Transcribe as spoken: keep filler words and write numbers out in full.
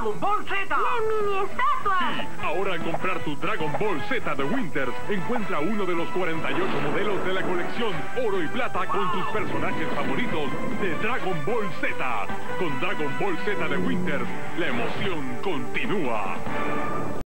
Dragon Ball Z. ¡La mini estatua! Sí, ahora al comprar tu Dragon Ball Z de Winters, encuentra uno de los cuarenta y ocho modelos de la colección Oro y Plata con tus personajes favoritos de Dragon Ball Z. Con Dragon Ball Z de Winters, la emoción continúa.